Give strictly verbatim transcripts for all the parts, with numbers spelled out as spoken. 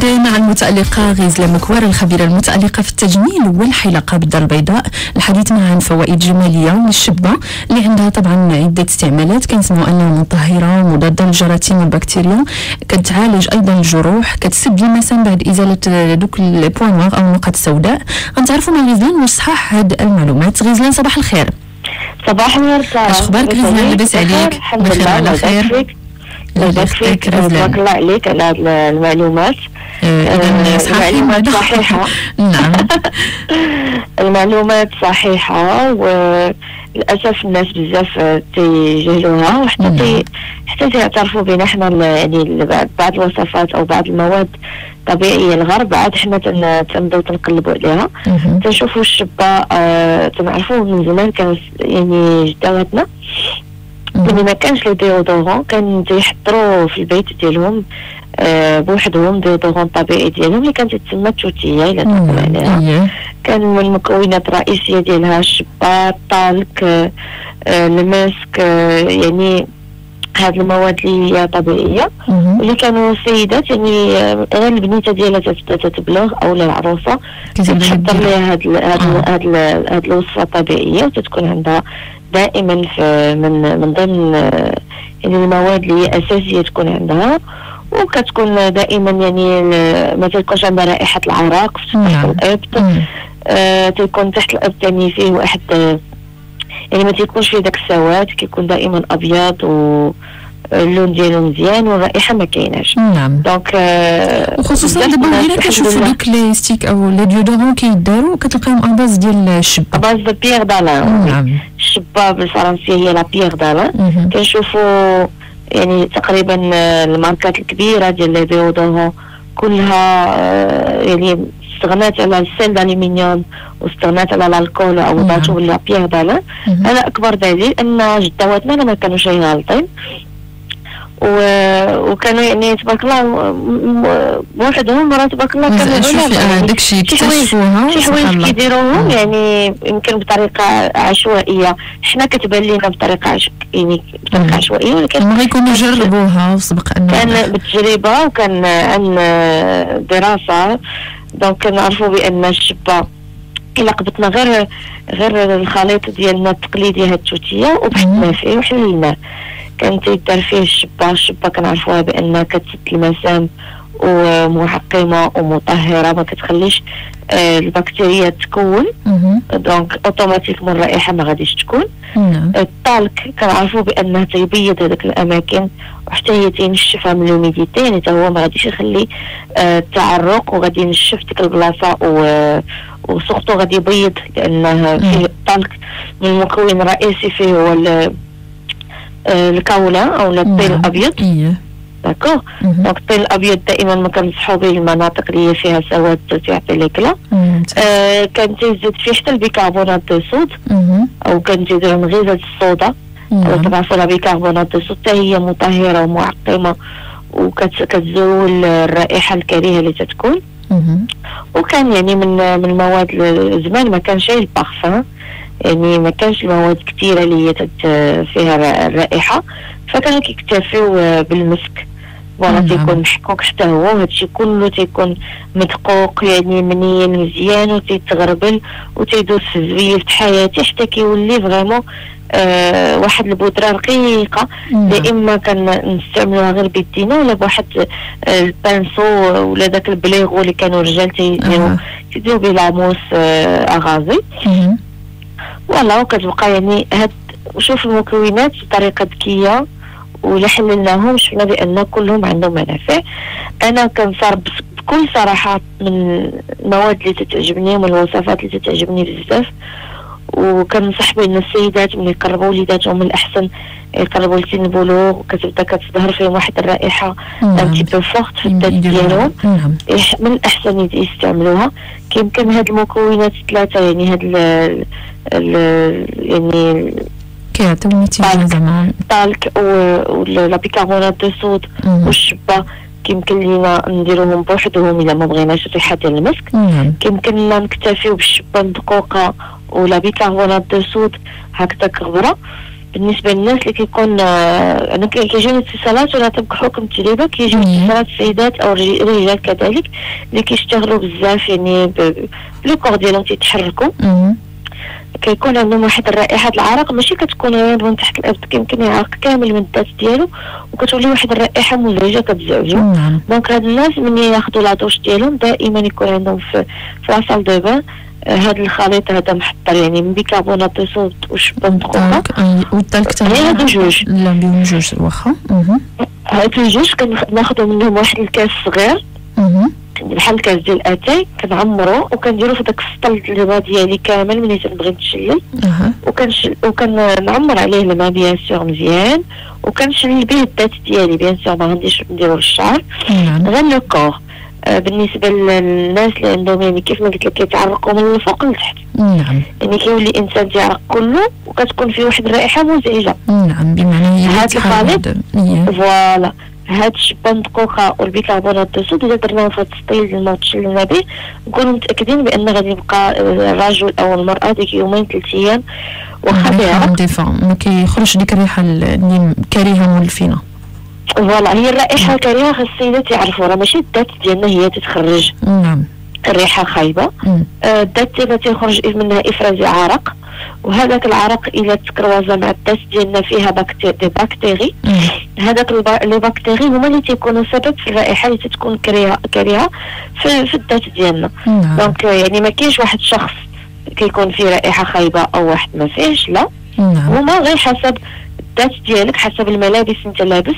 مع المتألقة غزلة مكوار الخبيرة المتألقة في التجميل والحلاقة بالدار البيضاء. الحديث معها عن فوائد جمالية للشابة اللي عندها طبعا عدة استعمالات، كنسمعوا أنها مطهرة مضادة للجراثيم والبكتيريا، كتعالج أيضا الجروح، كتسد المسام بعد إزالة دوك البوان نوار أو النقط السوداء. غنتعرفوا مع غزلان واش صحاح هاد المعلومات. غزلان صباح الخير. صباح النور. اش اخبارك غزلان؟ لاباس عليك؟ بخير على خير. لاباس فيك. تبارك الله عليك على هاد المعلومات. إذا المعلومات صحيحة. نعم. المعلومات صحيحة وللأسف الناس بزاف تيجهلوها وحتى تي حتى تيعترفوا بنا حنا يعني بعض الوصفات أو بعض المواد طبيعية الغرب عاد حنا تنبداو تنقلبوا عليها. تنشوفوا الشابة آه تنعرفوا من زمان كانوا يعني جداتنا ملي ما كانش لو ديودورون كان تيحضروا في البيت ديالهم آه بوحدهم ديودورون طبيعي ديالهم اللي كانت تسمى توتيه الا تقول عليها. كان من المكونات الرئيسيه ديالها الشبار، الطالك، آه المسك، آه يعني هاد المواد اللي هي طبيعيه اللي كانوا السيدات يعني غير البنيته ديالها تبدا تتبلغ او العروسه تحضر لها هاد هاد هاد هاد الوصفه الطبيعيه وتتكون عندها دائما في من من ضمن يعني المواد اللي هي اساسيه تكون عندها، وكتكون دائما يعني ما تكونش عندها رائحه العراق تحت الابط. آه تيكون تحت الابط يعني فيه واحد يعني ما تيكونش فيه داك السواد، كيكون دائما ابيض و اللون ديالو مزيان والرائحه ما كايناش. نعم. دونك آه وخصوصا دابا ولينا كنشوفوا دوك لي ستيك او لي ديودورون كيداروا كتلقاهم ان باز ديال الشبه، باز دو بيير دالان. نعم. الشبه بالفرنسيه هي لا بيير دالان. كنشوفوا يعني تقريبا الماركات الكبيره ديال لي ديودورون كلها آه يعني استغنات على السيل دالومنيوم واستغنات على الكول او ضاتو ولا بيير دالان. هذا اكبر دليل ان جدواتنا ما كانوش غالطين و... وكانوا يعني تبارك الله بوحدهم مرات تبارك الله كانوا علماء. داك الشيء اكتشفوها شي حوايج كيديروهم يعني يمكن بطريقه عشوائيه، حنا كتبان لنا بطريقه عش... يعني بطريقه عشوائيه، ولكن ما يكونوا جربوها وسبق انه كان بالتجربه وكان عن دراسه. دونك كنعرفوا بان الشابه الا قبطنا غير غير الخليط ديالنا التقليدي هاد التوتيه وبحثنا فيه وحللناه كان تيدار فيه الشبه. الشبه كنعرفوها بانها كتسد المسام ومعقمه ومطهره، ما كتخليش آه البكتيريا تكون. دونك اوتوماتيكمون الرائحه ما غاديش تكون. الطالك كنعرفوا بانه تيبيض هذاك الاماكن وحتى هي تينشفها من لوميديتي، يعني حتى هو ما غاديش يخلي آه التعرق وغادي ينشف ديك البلاصه و وسورتو غادي يبيض لانه فيه الطالك من المكون الرئيسي فيه هو الكاولا او الطين الابيض. داكوغ. دونك الطين الابيض دائما ما كنصحوا به المناطق اللي هي فيها سواد تعطي ليكلا. آه كان تيزيد فيه حتى البيكربونات دو صود او كان تيديروا من غير الصودا. كتعرفوا البيكربونات دو صود حتى هي مطهره ومعقمه وكتزول الرائحه الكريهه اللي تتكون. وكان يعني من من المواد زمان ما كانش غير البارفان، يعني ما كانش المواد كثيره اللي هي فيها الرائحه، فكانوا كيكتفيو بالمسك. فوالا تيكون محكوك حتى هو وهادشي كله تيكون مدقوق يعني منين مزيان وتيتغربل وتيدوز في الزبيل في حياتي حتى كيولي فريمون آه واحد البودره رقيقه. يا اما كنستعملوها غير بيدينا ولا بواحد آه البانسو ولا داك البليغو اللي كانوا الرجال تيديروا تيديروا به لاموس آه اغازي. فوالا وكتبقى يعني هاد وشوف المكونات بطريقه ذكيه ولا حللناهم شفنا بان كلهم عندهم منافع. انا كنصار بكل صراحه من المواد اللي تتعجبني ومن الوصفات اللي تتعجبني بزاف، وكنصح بان السيدات ملي يقربوا وليداتهم من الاحسن يقربوا لسن البلوغ وكتبدا كتظهر فيهم واحد الرائحه انتي بو فورت في الذات ديالهم، من الاحسن يستعملوها. كيمكن هاد المكونات الثلاثه يعني هاد ال يعني كيعطيو نتيجه زعما الطالك ولا بيكربونات دو صود والشبه كيمكن لينا نديروهم بوحدهم الا ما بغيناش الريحه ديال المسك. كيمكن لنا نكتفيو بالشبه المدقوقه ولا بيكربونات دو صود هكذا كغبره. بالنسبه للناس اللي كيكون آه انا كيجيوني اتصالات ولا طبق حكم التجربه كيجيوني اتصالات السيدات او الرجال كذلك اللي كيشتغلوا بزاف يعني لو كور ديالهم تيتحركوا كيكون عندهم واحد الرائحه العرق ماشي كتكون غير من تحت الارض كيمكن يعرق كامل من الذات ديالو وكتولي واحد الرائحه مزعجه كتزعجو. دونك هاد الناس ملي ياخذوا لاطوش ديالهم دائما يكون عندهم في في لاصال دو بان هاد الخليط هذا محضر يعني من بيكربونات دو صود وشبان دقوقه والتلك تاع هادو جوج لا بيهم جوج واخا هادو جوج كناخذوا منهم واحد الكاس صغير بحال الكاس ديال اتاي كنعمرو وكنديرو في داك السطل اللي ديالي كامل ملي تنبغي نتشلل وكنشل وكنعمر عليه الماء بيان سور مزيان وكنشلل به الذات ديالي بيان سور ما غنديش نديرو للشعر غير لو كور. آه بالنسبه للناس اللي عندهم يعني كيف ما قلت لك كيتعرقوا من الفوق لتحت نعم يعني كيولي الانسان تيعرق كله وكتكون فيه واحد الرائحه مزعجه. نعم بمعنى هاد الخليط فوالا هاد الشبان دقوقه والبيكربونات دو صود اذا درناهم في التسطيل الماء وتشللنا به نكونوا متاكدين بان غادي يبقى الرجل او المراه ديك يومين ثلاث ايام واخا بيعرق ما كيخرجش ديك الريحه اللي كريهه مولفينه. فوالا هي الرائحه الكريهه خاص السيدات يعرفوا راه ماشي الذات ديالنا هي تتخرج نعم الريحه خايبه الذات ديالنا تيخرج منها افراز عرق وهذاك العرق الى تكروازا مع الذات ديالنا فيها باكتيري دي باكتيري هذاك لي باكتيري هما اللي تيكونوا سبب في الرائحه اللي تتكون كريهه كريهه في, في الذات ديالنا. دونك يعني ما كاينش واحد شخص كيكون فيه رائحه خايبه او واحد ما فيهش لا هما غير حسب الذات ديالك حسب الملابس انت لابس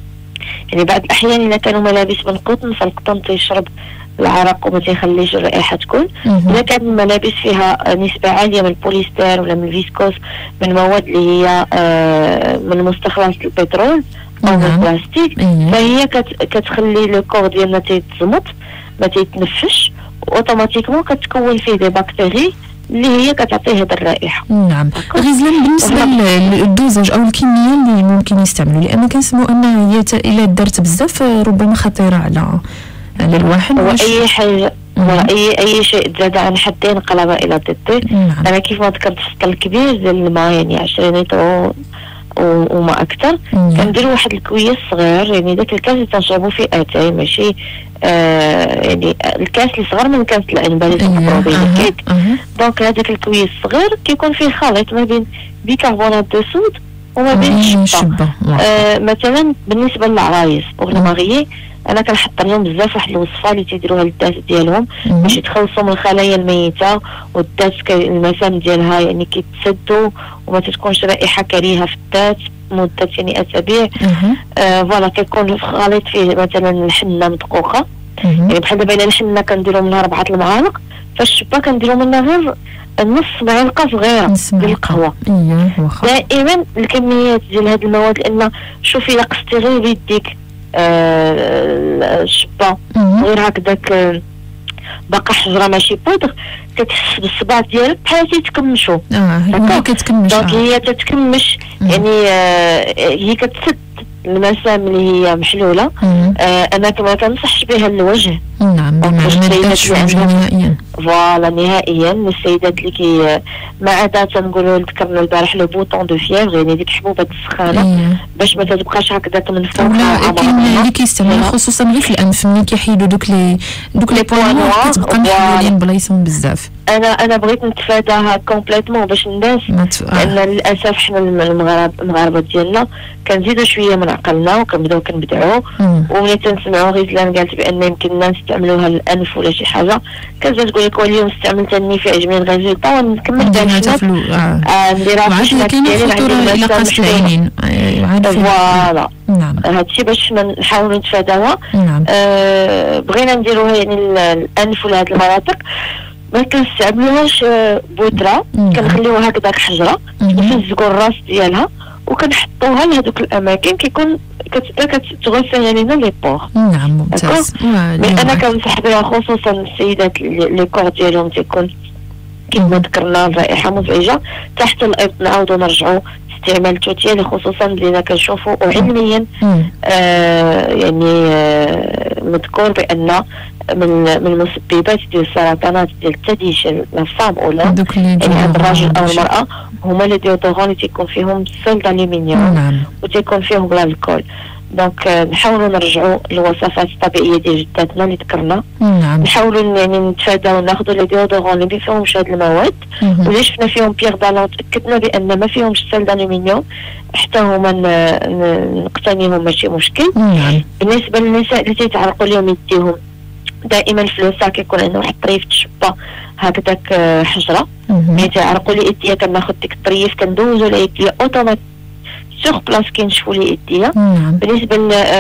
يعني بعض الاحيان اذا كانوا ملابس من قطن فالقطن تيشرب العرق وما تيخليش الرائحه تكون. اذا كانت الملابس فيها نسبه عاليه من البوليستر ولا من الفيسكوس من المواد اللي هي آه من مستخلصات البترول او من البلاستيك فهي كت كتخلي لو كور ديالنا تيتزمط ما تيتنفش واوتوماتيكمون كتكون فيه دي باكتيري اللي هي كتعطيه هذه الرائحه. نعم غزلان بالنسبه للدوزاج او الكميه اللي ممكن يستعملوا لان كنسمعوا ان هي الا درت بزاف ربما خطيره على على الواحد واي حاجه واي اي شيء زاد عن حدين قلب الى ضده. انا كيف ما ذكرت سطل كبير ديال الماء يعني عشرين لتر وما اكثر كنديروا واحد الكويس صغير يعني داك الكاس اللي تنشربوا فيه اتاي ماشي آه يعني الكاس اللي صغر من كاس العنبه اللي تنقطعوا به الكيك. دونك هذاك الكويس الصغير كيكون فيه خليط ما بين بيكربونات دو صود وما بين الشبه. آه مثلا بالنسبه للعرايس والمغيي انا كنحضر لهم بزاف واحد الوصفه اللي تيديروها للذات ديالهم باش يتخلصوا من الخلايا الميته والذات المسام ديالها يعني كيتسدوا وما تتكونش رائحه كريهه في الذات مده يعني اسابيع. آه فوالا كيكون خليط فيه مثلا الحنه مدقوقه يعني بحال دابا الا الحنه كنديروا منها ربعه المعالق فالشبه كنديروا منها غير نص معلقه صغيره ديال القهوه. دائما الكميات ديال هاد المواد لان شوفي الا قصتي غير بيديك آه الشبه غير هكذاك آه باقا حجره ماشي بودر كتحس بالصباع ديالك بحال تيتكمشوا اه هي كتكمش دونك هي تتكمش يعني آه هي كتسد المسام اللي هي محلوله. آه انا كما كنصحش بها الوجه نعم بمعنى نهائيا فوالا نهائيا السيدات اللي كي ما عدا تنقولوا ذكرنا البارح لو بوطون دو فيغ يعني ديك حبوبه السخانه باش ما تبقاش هكذاك من فوق. ولا كاين اللي كيستعمل خصوصا غير في الانف ملي كيحيدوا دوك لي دوك لي بوان كتبقى محلولين بلايصهم بزاف. انا انا بغيت نتفاداها كومبليتمون باش الناس لان للاسف حنا المغاربه المغاربه ديالنا كنزيدوا شويه من عقلنا وكنبداو كنبدعوا وملي تنسمعوا غزلان قالت بان يمكن الناس يستعملوها للانف ولا شي حاجه كتجي تقول لك واليوم استعملت النيفه عجبني الريزلطا ونكمل داك اه نديرها في الشمال ديالي خطوره الى قص العينين فوالا. نعم هادشي باش نحاولوا نتفاداوها. نعم آه بغينا نديروها يعني الانف ولا هاد المناطق ما كنستعملوهاش بودره كنخليوها هكذاك حجره كنلزقوا الراس ديالها وكنحطوها لهذوك الاماكن كيكون كتغسل علينا لي بور. نعم ممتاز. مي انا كنصح بها خصوصا السيدات لي كور ديالهم تيكون كما ذكرنا الرائحه مزعجه تحت الابط نعاودوا نرجعوا استعمال التوتيل خصوصا اللي كنشوفوا وعلميا آه يعني آه مذكور بان من من المسببات ديال السرطانات ديال الثدي لا فام اولا يعني عند الراجل او المراه هما لي ديودورون اللي تيكون فيهم سول دالومنيوم نعم وتيكون فيهم بلا الكول. دونك نحاولوا نرجعوا للوصفات الطبيعيه ديال جداتنا اللي ذكرنا. نعم نحاولوا يعني نتفاداو ناخذوا لي ديودورون اللي ما فيهمش هاد المواد، واللي شفنا فيهم بيغ دالون تاكدنا بان ما فيهمش سول دالومنيوم حتى هما نقتنيهم ماشي مشكل. نعم بالنسبه للنساء اللي تيتعرقوا اليوم يديهم دائما في لوسا كيكون عندنا واحد الطريف تشبه هكذاك حجره ملي تيعرقوا لي يديا كناخذ ديك الطريف كندوزو ليديا اوتوماتيك سوغ بلاص كينشفوا لي يديا. بالنسبه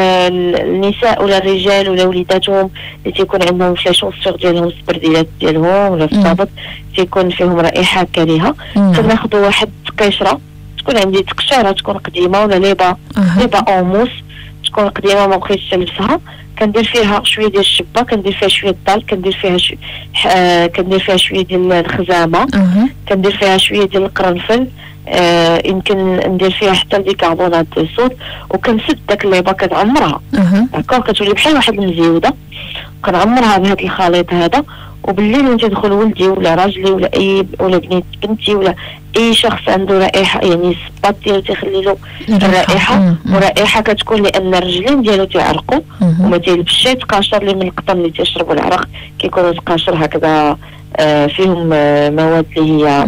للنساء ولا الرجال ولا وليداتهم اللي تيكون عندهم في لاشونسور ديالهم السبرديلات ديالهم ولا في الصابط تيكون فيهم رائحه كريهه، كناخذوا واحد قشره تكون عندي تقشيره تكون قديمه ولا ليبا ليبا اوموس تكون قديمه ما بغيتش نلبسها، كندير فيها شويه ديال الشبه، كندير فيها شويه الدال، كندير فيها شو... آه كندير فيها شويه ديال الخزامه، أه. كندير فيها شويه ديال القرنفل، آه يمكن ندير فيها حتى البيكربونات ديال الصوت، وكنسد داك الليبه كنعمرها داكوغ كتولي بحال واحد المزيوده، كنعمرها بهذا الخليط هذا. وبالليل وين تيدخل ولدي ولا راجلي ولا اي ولا بنيت بنتي ولا اي شخص عنده رائحه يعني الصباط ديالو تيخلي له الرائحه، ورائحه كتكون لان الرجلين ديالو تيعرقوا وما تيلبسش تقاشر اللي من القطن اللي تيشربوا العرق كيكونوا تقاشر هكذا آه فيهم آه مواد اللي هي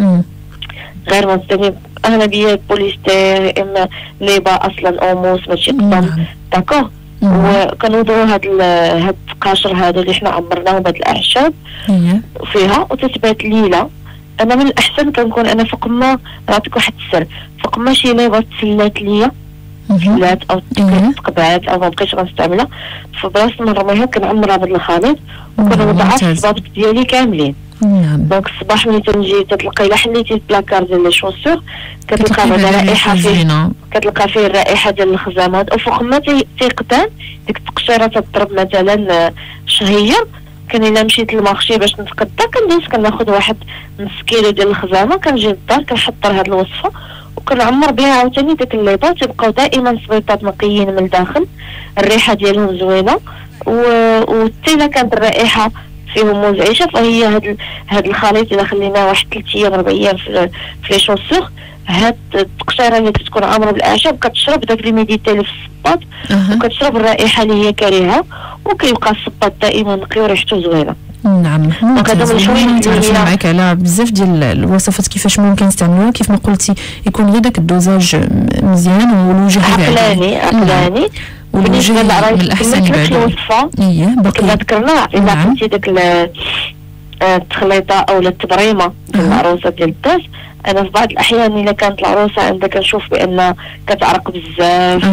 غير منسجمه، اغلبيه بوليستير اما ليبا اصلا اوموس ماشي قطن داكوغ. وكنوضعوا هاد هاد القاشر هذا اللي حنا عمرناه بهاد الاعشاب فيها وتتبات ليله. انا من الاحسن كنكون انا فوق ما نعطيك واحد السر، فوق ما شي ليبه تسلات ليا تسلات او تقبعات او ما بقيتش غنستعملها في بلاصه ما نرميها كنعمرها بهاد الخليط وكنوضعها في الصبابط ديالي كاملين. نعم دونك الصباح ملي تنجي تتلقى الا حليتي البلاكار ديال لي شوسور كتلقى بعدا رائحه فيه، كتلقى فيه الرائحه ديال الخزامات. وفوق ما تيقدان ديك التقشيره تضرب مثلا شهيه، كان الا مشيت للمارشي باش نتقدى كندوز كناخذ واحد نص كيلو ديال الخزامه كنجي للدار كنحضر هاد الوصفه وكنعمر بها عاوتاني داك الليبات تيبقاو دائما صبيطات نقيين من الداخل، الريحه ديالهم زوينه وحتى الا كانت الرائحه فيهم مزعجه فهي هاد هاد الخليط الا خليناه واحد ثلاث ايام اربع ايام في في لي شوسور هاد التقشيره اللي كتكون عامره بالاعشاب كتشرب داك ليميديتي اللي في الصباط أه. وكتشرب الرائحه اللي هي كريهه وكيبقى الصباط دائما نقي وريحته زوينه. نعم هذا من شويه تعرفنا معك على بزاف ديال الوصفات كيفاش ممكن نستعملوها كيف ما قلتي يكون غير داك الدوزاج مزيان والوجه عقلاني عقلاني والوجه من الاحسن بعد الوصفه اييه كما ذكرنا الا عملتي داك التخليطه او التبريمه ديال العروسه ديال الداس. انا في بعض الاحيان الا كانت العروسه عندها كنشوف بان كتعرق بزاف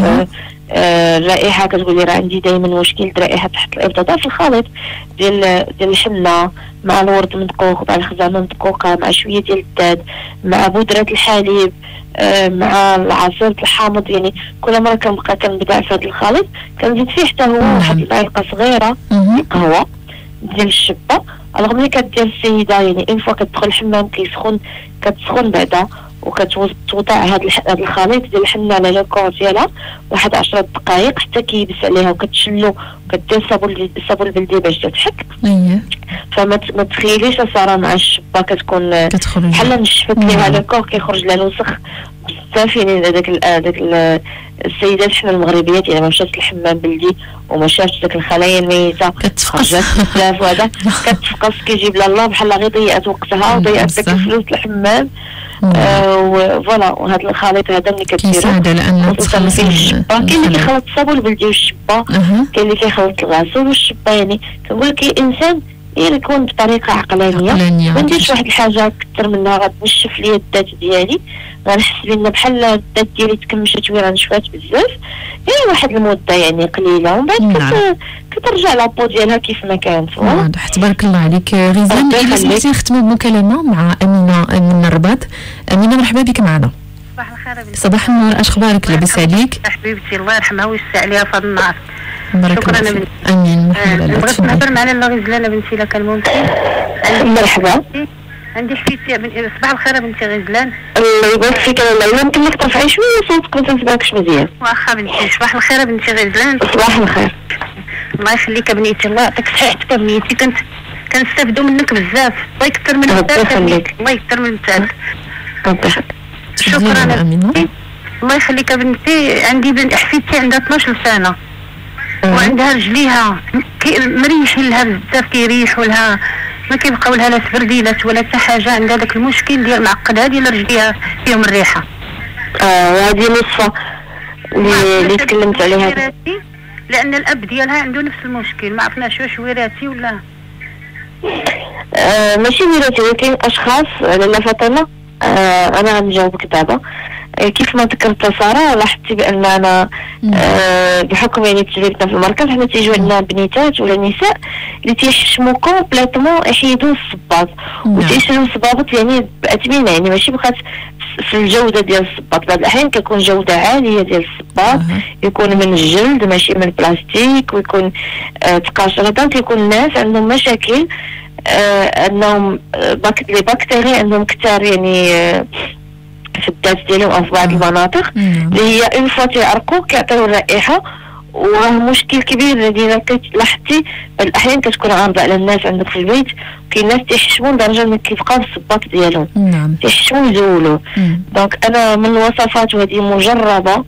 الرائحه أه. كتقول لي راه عندي دائما مشكل رائحه تحت الابطه في الخليط ديال ديال الحنه مع الورد مدقوق مع الخزامه مدقوقه مع شويه ديال الداد مع بودره الحليب أه مع العصير الحامض، يعني كل مره كنبقى كنبدع في هذا الخليط كنزيد فيه حتى هو واحد المعلقه صغيره قهوه ديال الشبه. الوغ ملي كدير السيده يعني اون فوا كتدخل الحمام كيسخن كتسخن بعدا وكتوضع هذا الخليط ديال الحنه على لوكور ديالها واحد عشرة دقائق حتى كيبس عليها وكتشلو وكدير الصابون الصابون البلدي باش تضحك. اييه فما ما تخيليش ساره مع الشبه كتكون بحال نشفت ليها لوكور كيخرج لها الوسخ بزاف. يعني هذاك هذاك السيدات حنا المغربيات يعني ما مشات الحمام بلدي وما شافتش داك الخلايا الميته خرجت بزاف وهذا كتفقس كيجيب لها الله بحال غير ضيعت وقتها وضيعت داك الفلوس الحمام. آه فوالا وهذا الخليط هذا ملي كديرو كيساعد على ان تخلصي الشبه. كاين اللي كيخلط الصابون البلدي والشبه، كاين اللي كيخلط الغسول والشبه. يعني كنقول لك الانسان يكون بطريقه عقلانيه ما نديرش واحد الحاجه كثر منها غتنشف ليا الذات ديالي غنحس بان بحال الذات ديالي تكمشات ولا نشفات بزاف يعني واحد المده يعني قليله ومن بعد نعم. كترجع لابو ديالها كيف ما كانت. واضح تبارك الله عليك غيزان. الا سمحتي نختموا بمكالمه مع امينه من الرباط. امينه مرحبا بك معنا. صباح الخير. صباح النور، اش اخبارك؟ لاباس عليك؟ حبيبتي الله يرحمها ويوسع عليها في هذا النهار. شكرا انا امين. مرحبا لك. بغيت نهضر معنا الله غزلانه بنتي الا كان ممكن. مرحبا. عندي حفيدتي بنتي. صباح الخير بنتي غزلان. الله يبارك فيك. انا يمكن لك ترفعي شويه صوتك ما تنسمعكش مزيان. واخا بنتي. صباح الخير بنتي غزلان. صباح الخير. الله يخليك بنيتي الله يعطيك صحتك بنيتي. كنت كنستافدوا منك بزاف الله يكثر من بزاف. الله يكثر من بزاف. شكرا امينه. الله يخليك بنتي. عندي بنت حفيدتي عندها اثناش سنه وعندها رجليها مريحين لها بزاف، كيريحوا لها، ما كيبقاو لها لا سفرديلات ولا حتى حاجه. عندها داك المشكل ديال معقدها ديال رجليها فيهم الريحه. اه وهذه الوصفه اللي اللي تكلمت عليها، لان الاب ديالها عنده نفس المشكل. ما عرفناش واش وراثي ولا آه ماشي وراثي، ولكن اشخاص لاله فاطمه. آه انا غنجاوبك دابا. كيف ما ذكرت ساره، لاحظتي بان انا آه بحكم يعني تجربتنا في المركز، حنا تيجيو عندنا بنيتات ولا نساء اللي تيحشموا كومبليتمون يحيدوا الصباط وتيشريو صبابط يعني باثمنه، يعني ماشي بقات في الجوده ديال الصباط. بعض الاحيان كتكون جوده عاليه ديال الصباط، يكون من الجلد ماشي من البلاستيك، ويكون آه تقاشر. هذا كيكون الناس عندهم مشاكل آه انهم آه باك لي باكتيري عندهم كثار يعني آه في الدات ديالهم او في بعض المناطق اللي هي اون فوا تيعرقوا كيعطيو الرائحه. وراه مشكل كبير الذي لاحظتي الاحيان كتكون عارضه على الناس عندك في البيت، كاين ناس تيحشموا لدرجه ما كيبقاو الصباط ديالهم، نعم تيحشموا يزولوا. دونك انا من الوصفات وهذه مجربه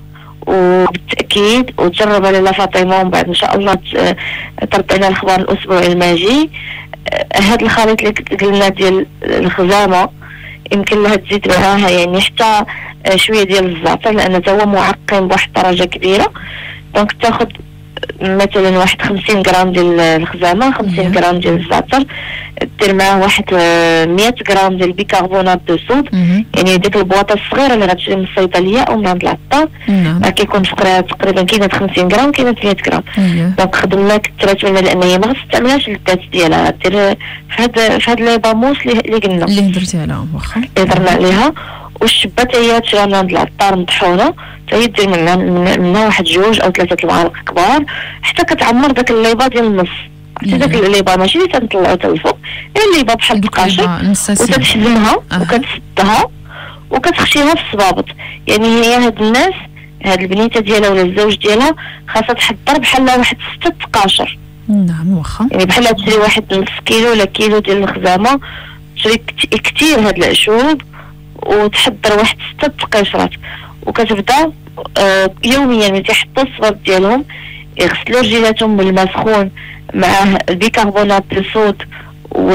وبالتاكيد وتجربها لاله فاطمه، ومن بعد ان شاء الله تربينا الاخبار الاسبوع الماجي. هذا الخليط اللي قلنا ديال الخزامه يمكن لها تزيد معاها يعني حتى شويه ديال الزعتر، لان تا هو معقم بواحد الدرجه كبيره. دونك تاخذ مثلا واحد خمسين غرام ديال الخزامه، خمسين غرام ديال الزعتر، دير معاه واحد مية غرام ديال البيكربونات دو صود، يعني ديك البواطه الصغيره اللي غتشري من الصيدليه او من عند العطار. راه كيكون فقرها تقريبا كاينه خمسين غرام كاينه مية غرام. دونك خدمنا كثرت منها لان هي ما غتستعملهاش للذات ديالها، دير في هاد في هاد لي باموس اللي قلنا اللي هضرتي عليها واخا اللي هضرنا عليها. والشبه حتى هي تشري من عند العطار مطحونه، حتى هي دير منها منها واحد جوج او ثلاثه المعالق كبار، حتى كتعمر داك الليبه ديال النص. عرفتي داك الليبه ماشي اللي تنطلعو حتى الفوق، هي الليبه بحال القاشر، وتتحزمها وكتسدها وكتخشيها في الصبابط. يعني هي هاد الناس هاد البنيته ديالها ولا الزوج ديالها خاصها تحضر بحال واحد ستة تقاشر. نعم واخا، يعني بحال تشري واحد نص كيلو ولا كيلو ديال الخزامه، تشري كثير هاد العشوب وتحضر واحد ستة تقاشرات، وكتبدا آه يوميا ملي تيحطوا الصباط ديالهم يغسلوا رجيلاتهم بالماء سخون مع البيكربونات دو صود و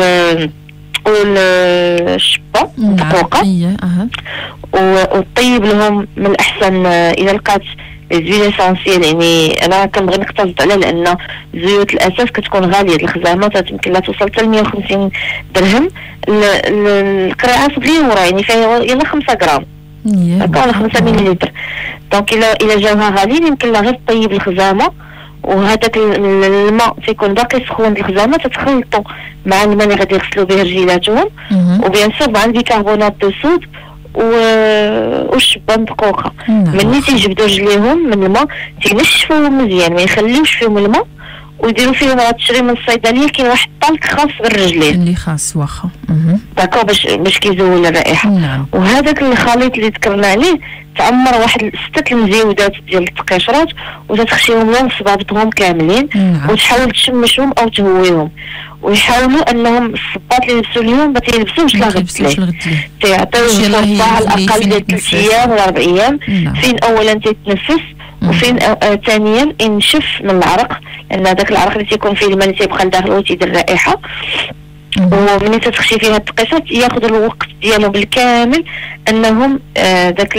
والشبه مدقوقه، وطيب لهم من الاحسن اذا لقات زويل اسونسيال. يعني انا كنبغي نقتصد على لان زيوت الاساس كتكون غاليه، الخزامه يمكن لا توصل حتى مية وخمسين درهم. القرعه صغيره يعني فيها يلا خمسة غرام ولا خمسة مليلتر. دونك الا الا جاوها غاليين يمكن لها غير طيب الخزامه، وهذاك الماء تيكون باقي سخون الخزامه تتخلطوا مع الماء اللي غادي يغسلوا به رجيلاتهم، وبيان سور مع البيكربونات دو صود والشبه مدقوقه. ملي تيجبدوا رجليهم من الماء تينشفوهم مزيان، ما يخليوش فيهم الماء، ويديروا فيهم راه تشري من الصيدليه كاين واحد الطلق خاص بالرجلين اللي خاص واخا داكو باش باش كيزول الرائحه. نعم. وهذاك الخليط اللي ذكرنا عليه تعمر واحد ستة المزيودات ديال التقاشرات وتتخشيهم لهم صبابطهم كاملين. نعم. وتحاول تشمشهم او تهويهم، ويحاولوا انهم الصباط اللي يلبسوا اليوم ما تيلبسوش لا غتليه، تيعطيوه فرصه على الاقل ديال ثلاث ايام ولا اربع ايام. نعم. فين اولا تيتنفس، وفين آه ثانيا ينشف من العرق، لان هذاك العرق اللي تيكون فيه الماء اللي تيبقى لداخل وتيدير الرائحه. وملي تتخشي فيها التقاشات ياخذ الوقت ديالهم بالكامل انهم آه داك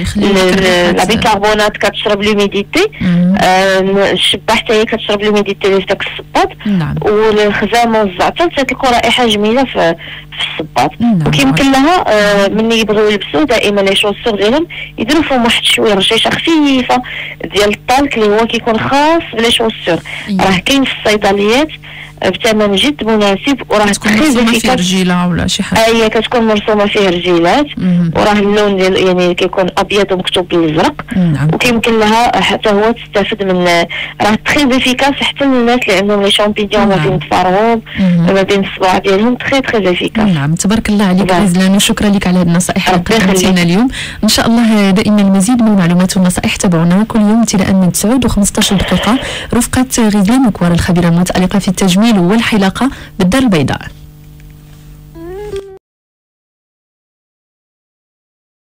البيكربونات كتشرب لوميديتي، آه الشبه حتى هي كتشرب لوميديتي ديال داك الصباط. نعم. والخزامه والزعتر تتلقوا رائحه جميله في في الصباط. نعم. وكيمكن لها آه ملي يبغيو يلبسوا دائما لي شوسور ديالهم يديروا فيهم واحد شويه رشيشه خفيفه ديال الطالك اللي هو كيكون خاص بلي شوسور. راه كاين في الصيدليات بثمن جد مناسب، وراه تخي فيه رجيله ولا شي حاجه. هي كتكون مرسومه فيه رجيلات، وراه اللون ديال يعني كيكون ابيض ومكتوب بالازرق. نعم. وكيمكن لها حتى هو تستافد من راه تخي افيكاس حتى للناس اللي عندهم لي شامبينيون ما بين ضفارهم ما بين الصباع ديالهم، تخي تخي افيكاس. نعم تبارك الله عليك غزلان، وشكرا لك على هذه النصائح اللي قدمتينا اليوم. ان شاء الله دائما المزيد من المعلومات والنصائح. تابعونا كل يوم ابتداء من تسعة وخمسطاش دقيقه رفقه غزلان مكوار الخبيره المتعلقه في التجميل والحلاقه بالدار البيضاء.